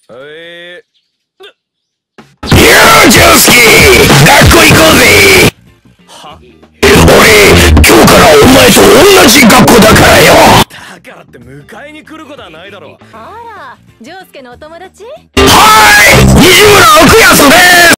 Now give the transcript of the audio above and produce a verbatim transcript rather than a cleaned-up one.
えよー、ジョースキー、学校行こうぜ。 は俺、今日からお前と同じ学校だからよ。 だからって迎えに来ることはないだろ。 あら、ジョースケのお友達？ はーい、西村奥安です。